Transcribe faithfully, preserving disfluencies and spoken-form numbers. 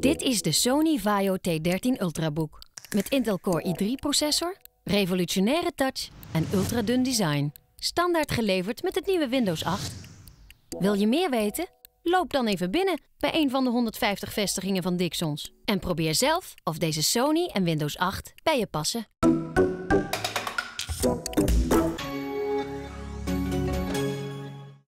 Dit is de Sony Vaio T dertien Ultrabook. Met Intel Core i drie processor, revolutionaire touch en ultradun design. Standaard geleverd met het nieuwe Windows acht. Wil je meer weten? Loop dan even binnen bij een van de honderdvijftig vestigingen van Dixons. En probeer zelf of deze Sony en Windows acht bij je passen.